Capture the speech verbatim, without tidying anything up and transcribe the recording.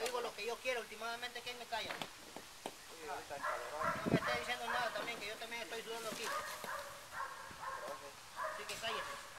digo lo que yo quiero, últimamente ¿quién me calla? Sí, ahorita encalorado. No me esté diciendo nada también, que yo también estoy sudando aquí. Así que cállese.